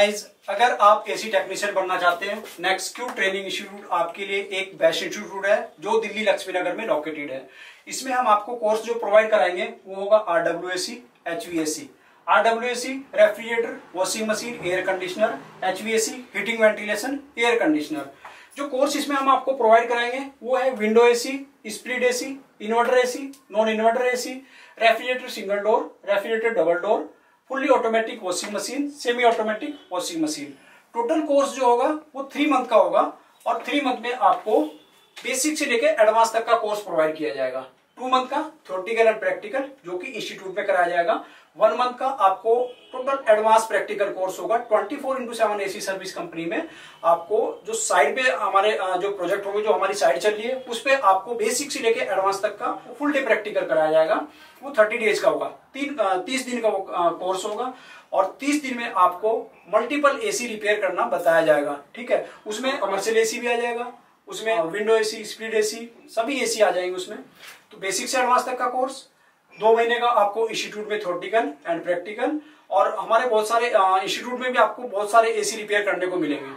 Guys, अगर आप AC technician बनना चाहते हैं, नेक्सक्यू ट्रेनिंग इंस्टीट्यूट आपके लिए एक बेस्ट इंस्टीट्यूट है जो दिल्ली लक्ष्मी नगर में लोकेटेड है। इसमें हम आपको कोर्स जो प्रोवाइड कराएंगे वो होगा RWAC, HVAC। RWAC refrigerator, washing machine, air conditioner, HVAC heating ventilation, air conditioner. जो कोर्स इसमें हम आपको प्रोवाइड कराएंगे वो है window AC, split AC, inverter AC, non inverter AC, refrigerator single door, refrigerator double door, fully automatic washing machine, semi automatic washing machine. Total course जो होगा वो 3 मंथ का होगा और 3 मंथ में आपको बेसिक से लेकर एडवांस तक का कोर्स प्रोवाइड किया जाएगा। 2 मंथ का थ्योरेटिकल एंड प्रैक्टिकल जो कि इंस्टीट्यूट में कराया जाएगा। 1 मंथ का आपको टोटल एडवांस प्रैक्टिकल कोर्स होगा। 24/7 एसी सर्विस कंपनी में आपको जो साइड पे हमारे जो प्रोजेक्ट होंगे, जो हमारी साइड चल रही है, उस पे आपको बेसिक से लेकर एडवांस तक का फुल डे प्रैक्टिकल कराया जाएगा। वो 30 डेज का होगा, 30 दिन का कोर्स होगा और 30 दिन में आपको मल्टीपल एसी रिपेयर करना बताया जाएगा। ठीक है, उसमें कमर्शियल एसी भी आ जाएगा, उसमें विंडो एसी, स्प्लिट एसी, सभी एसी आ जाएंगे उसमें। तो बेसिक से एडवांस तक का कोर्स 2 महीने का आपको इंस्टीट्यूट में थ्योरेटिकल एंड प्रैक्टिकल, और हमारे बहुत सारे इंस्टीट्यूट में भी आपको बहुत सारे एसी रिपेयर करने को मिलेंगे।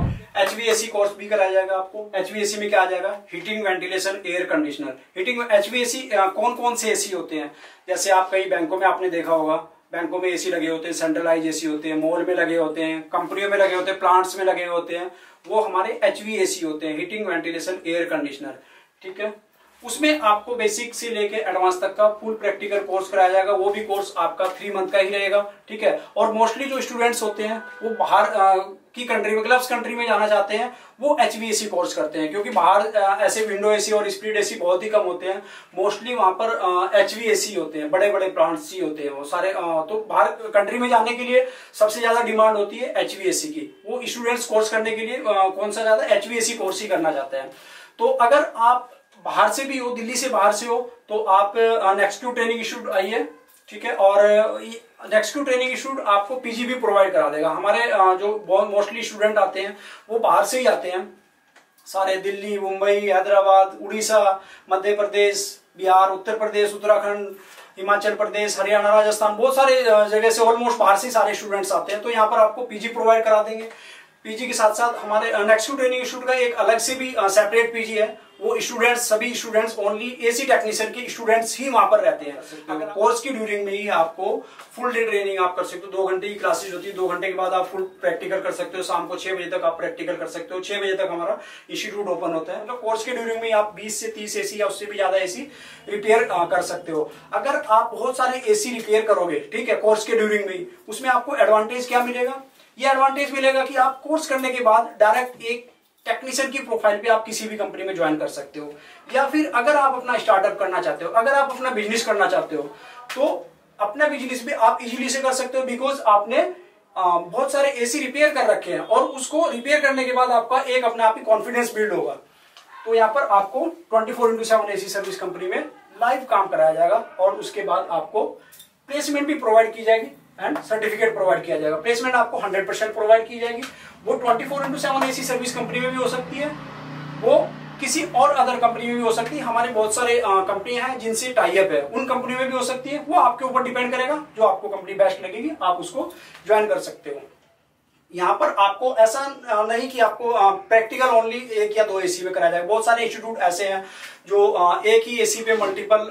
HVAC कोर्स भी कराया जाएगा आपको। HVAC में क्या आ जाएगा? Heating ventilation, air conditioner. Heating HVAC कौन कौन से एसी होते हैं? जैसे आप कई बैंकों में आपने देखा होगा, बैंकों में एसी लगे होते हैं, सेंट्रलाइज एसी होते हैं, मॉल में लगे होते हैं, कंपनियों में लगे होते हैं, प्लांट्स में लगे होते हैं, वो हमारे HVAC होते हैं, हीटिंग वेंटिलेशन एयर कंडीशनर। ठीक है, उसमें आपको बेसिक से लेके एडवांस तक का फुल प्रैक्टिकल कोर्स कराया जाएगा। वो भी कोर्स आपका 3 मंथ का ही रहेगा। ठीक है, और मोस्टली जो स्टूडेंट्स होते हैं वो बाहर की कंट्री में, ग्लव्स कंट्री में जाना चाहते हैं, वो HVAC कोर्स करते हैं, क्योंकि बाहर ऐसे विंडो एसी और स्प्लिट एसी बहुत ही कम होते हैं। मोस्टली वहां पर HVAC होते हैं, बड़े बड़े प्लांट्स ही होते हैं वो सारे। तो बाहर कंट्री में जाने के लिए सबसे ज्यादा डिमांड होती है HVAC की। वो स्टूडेंट्स कोर्स करने के लिए कौन सा ज्यादा HVAC कोर्स ही करना चाहते हैं। तो अगर आप बाहर से भी हो, दिल्ली से बाहर से हो, तो आप नेक्सक्यू ट्रेनिंग इंस्टीट्यूट आइए। ठीक है, और नेक्सक्यू ट्रेनिंग इंस्टीट्यूट आपको PG भी प्रोवाइड करा देगा। हमारे जो बहुत मोस्टली स्टूडेंट आते हैं वो बाहर से ही आते हैं सारे, दिल्ली, मुंबई, हैदराबाद, उड़ीसा, मध्य प्रदेश, बिहार, उत्तर प्रदेश, उत्तराखंड, हिमाचल प्रदेश, हरियाणा, राजस्थान, बहुत सारे जगह से ऑलमोस्ट बाहर से सारे स्टूडेंट्स आते हैं। तो यहाँ पर आपको PG प्रोवाइड करा देंगे। PG के साथ साथ हमारे नेक्सक्यू ट्रेनिंग इंस्टीट्यूट का एक अलग से भी सेपरेट PG है। वो स्टूडेंट्स, सभी स्टूडेंट्स ओनली एसी टेक्नीशियन के स्टूडेंट्स ही वहां पर रहते हैं। कोर्स की ड्यूरिंग में ही आपको फुल डे ट्रेनिंग आप कर सकते हो। 2 घंटे की क्लासेज होती है, 2 घंटे के बाद आप फुल प्रैक्टिकल कर सकते हो। शाम को 6 बजे तक आप प्रैक्टिकल कर सकते हो। 6 बजे तक हमारा इंस्टीट्यूट ओपन होता है। मतलब कोर्स के ड्यूरिंग में आप 20 से 30 एसी या उससे भी ज्यादा एसी रिपेयर कर सकते हो। अगर आप बहुत सारे एसी रिपेयर करोगे, ठीक है, कोर्स के ड्यूरिंग में, उसमें आपको एडवांटेज क्या मिलेगा? ये एडवांटेज मिलेगा कि आप कोर्स करने के बाद डायरेक्ट एक टेक्नीशियन की प्रोफाइल पे आप किसी भी कंपनी में ज्वाइन कर सकते हो। या फिर अगर आप अपना स्टार्टअप करना चाहते हो, अगर आप अपना बिजनेस करना चाहते हो, तो अपना बिजनेस भी आप इजीली से कर सकते हो, बिकॉज आपने बहुत सारे एसी रिपेयर कर रखे हैं और उसको रिपेयर करने के बाद आपका एक अपने आप ही कॉन्फिडेंस बिल्ड होगा। तो यहाँ पर आपको 24/7 एसी सर्विस कंपनी में लाइव काम कराया जाएगा और उसके बाद आपको प्लेसमेंट भी प्रोवाइड की जाएगी एंड सर्टिफिकेट प्रोवाइड किया जाएगा। प्लेसमेंट आपको 100% प्रोवाइड की जाएगी। वो 24/7 एसी सर्विस कंपनी में भी हो सकती है, वो किसी और अदर कंपनी में भी हो सकती है। हमारे बहुत सारे कंपनियां हैं जिनसे टाई अप है, उन कंपनी में भी हो सकती है। वो आपके ऊपर डिपेंड करेगा, जो आपको कंपनी बेस्ट लगेगी आप उसको ज्वाइन कर सकते हो। यहाँ पर आपको ऐसा नहीं कि आपको प्रैक्टिकल ओनली 1 या 2 एसी में कराया जाएगा। बहुत सारे इंस्टीट्यूट ऐसे हैं जो एक ही एसी पे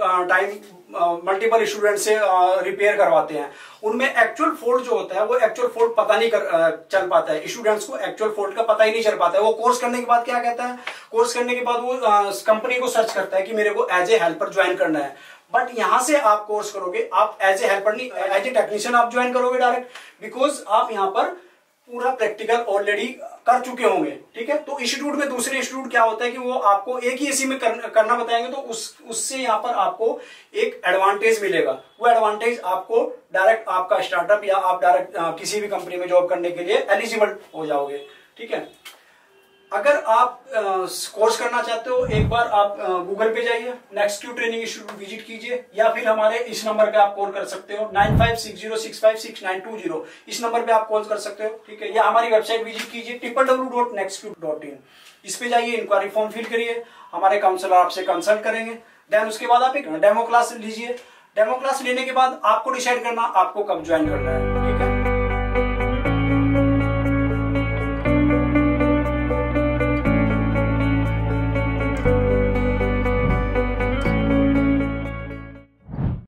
मल्टीपल स्टूडेंट से रिपेयर करवाते हैं। उनमें एक्चुअल फॉल्ट जो होता है वो एक्चुअल फॉल्ट पता नहीं चल पाता है, स्टूडेंट्स को एक्चुअल फॉल्ट का पता ही नहीं चल पाता है। वो कोर्स करने के बाद क्या कहता है, कोर्स करने के बाद वो कंपनी को सर्च करता है कि मेरे को एज ए हेल्पर ज्वाइन करना है। बट यहां से आप कोर्स करोगे, आप एज ए हेल्पर नहीं, एज ए टेक्नीशियन आप ज्वाइन करोगे डायरेक्ट, बिकॉज आप यहाँ पर पूरा प्रैक्टिकल ऑलरेडी कर चुके होंगे। ठीक है, तो इंस्टीट्यूट में, दूसरे इंस्टीट्यूट क्या होता है कि वो आपको एक ही एसी में करना बताएंगे, तो उससे यहाँ पर आपको एक एडवांटेज मिलेगा। वो एडवांटेज आपको डायरेक्ट आपका स्टार्टअप या आप डायरेक्ट किसी भी कंपनी में जॉब करने के लिए एलिजिबल हो जाओगे। ठीक है, अगर आप कोर्स करना चाहते हो, एक बार आप गूगल पे जाइए, नेक्सक्यू ट्रेनिंग इंस्टीट्यूट विजिट कीजिए, या फिर हमारे इस नंबर पे आप कॉल कर सकते हो 9560656920। इस नंबर पे आप कॉल कर सकते हो। ठीक है, या हमारी वेबसाइट विजिट कीजिए www.nextq.in। इस पे जाइए, इंक्वायरी फॉर्म फिल करिए, हमारे काउंसलर आपसे कंसल्ट करेंगे। देन उसके बाद आप एक डेमो क्लास लीजिए। डेमो क्लास लेने के बाद आपको डिसाइड करना आपको कब ज्वाइन करना है। ठीक है।